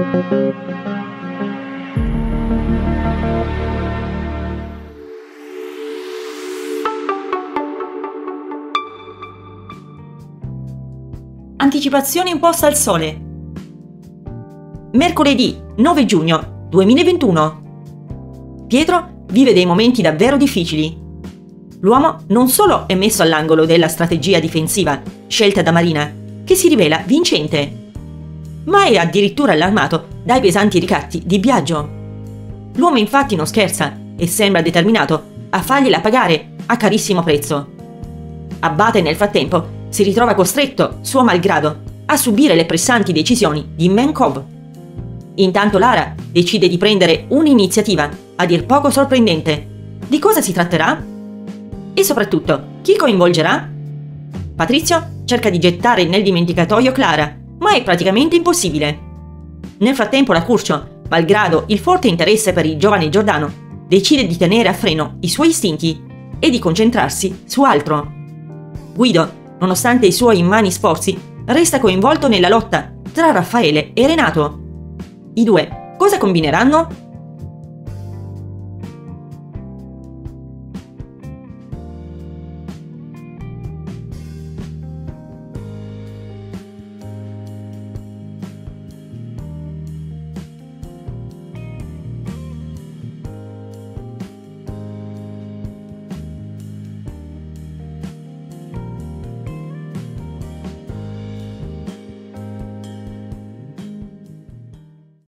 Anticipazione imposta al Sole. Mercoledì 9 giugno 2021. Pietro vive dei momenti davvero difficili. L'uomo non solo è messo all'angolo della strategia difensiva scelta da Marina, che si rivela vincente, ma è addirittura allarmato dai pesanti ricatti di Biagio. L'uomo infatti non scherza e sembra determinato a fargliela pagare a carissimo prezzo. Abate nel frattempo si ritrova costretto, suo malgrado, a subire le pressanti decisioni di Menkov. Intanto Lara decide di prendere un'iniziativa a dir poco sorprendente. Di cosa si tratterà? E soprattutto, chi coinvolgerà? Patrizio cerca di gettare nel dimenticatoio Clara, ma è praticamente impossibile. Nel frattempo la Curcio, malgrado il forte interesse per il giovane Giordano, decide di tenere a freno i suoi istinti e di concentrarsi su altro. Guido, nonostante i suoi immani sforzi, resta coinvolto nella lotta tra Raffaele e Renato. I due cosa combineranno?